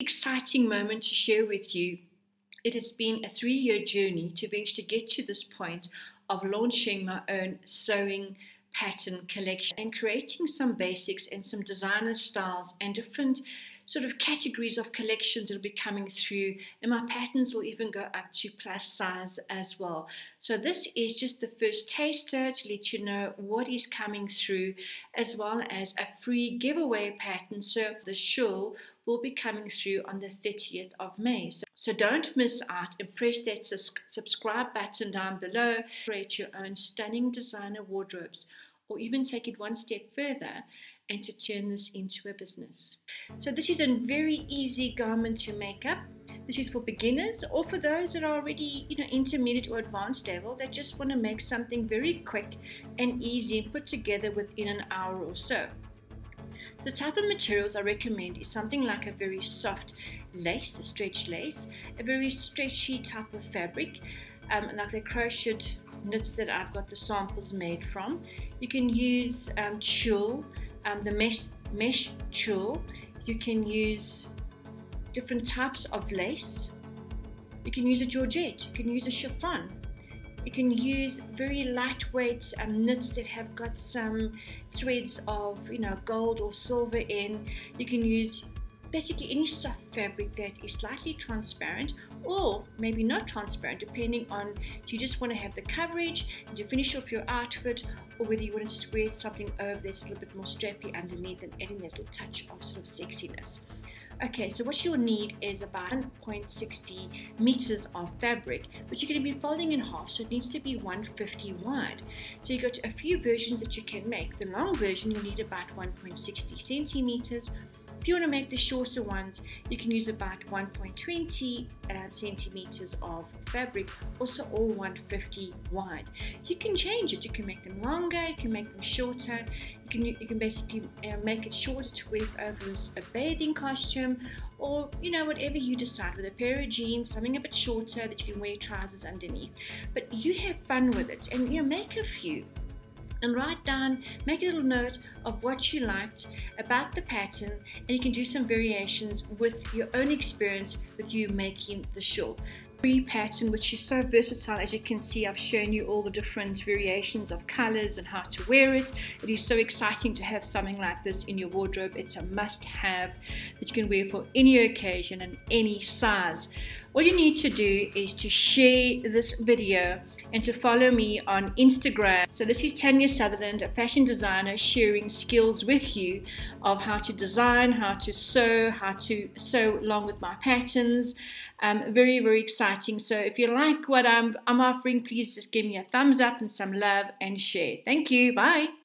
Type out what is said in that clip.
exciting moment to share with you. It has been a 3-year journey to eventually get to this point of launching my own sewing pattern collection and creating some basics and some designer styles and different sort of categories of collections that will be coming through, and my patterns will even go up to plus size as well. So this is just the first taster to let you know what is coming through, as well as a free giveaway pattern. So the shawl will be coming through on the 30th of May. So don't miss out and press that subscribe button down below. Create your own stunning designer wardrobes, or even take it one step further and to turn this into a business. So this is a very easy garment to make up. This is for beginners or for those that are already, intermediate or advanced level that just want to make something very quick and easy and put together within an hour or so. So the type of materials I recommend is something like a very soft lace, a stretch lace, a very stretchy type of fabric, like the crocheted knits that I've got the samples made from. You can use tulle, the mesh tulle. You can use different types of lace. You can use a georgette. You can use a chiffon. You can use very lightweight knits that have got some threads of gold or silver in. You can use basically any soft fabric that is slightly transparent, or maybe not transparent, depending on if you just want to have the coverage and you finish off your outfit, or whether you want to just wear something over that's a little bit more strappy underneath and adding that little touch of sort of sexiness. Okay, so what you'll need is about 1.60 meters of fabric, which you're going to be folding in half, so it needs to be 150 wide. So you've got a few versions that you can make. The long version you'll need about 1.60 centimeters. If you want to make the shorter ones, you can use about 1.20 centimeters of fabric, also all 150 wide. You can change it. You can make them longer, you can make them shorter. You can basically make it shorter to wear over a bathing costume, or whatever you decide, with a pair of jeans, something a bit shorter that you can wear trousers underneath. But you have fun with it, and make a few. And write down, make a little note of what you liked about the pattern, and you can do some variations with your own experience with you making the shawl. Free pattern, which is so versatile. As you can see, I've shown you all the different variations of colors and how to wear it. It is so exciting to have something like this in your wardrobe. It's a must-have that you can wear for any occasion and any size. All you need to do is to share this video and to follow me on Instagram. So this is Tania Sutherland, a fashion designer, sharing skills with you of how to design, how to sew along with my patterns. Very, very exciting. So if you like what I'm offering, please just give me a thumbs up and some love and share. Thank you. Bye.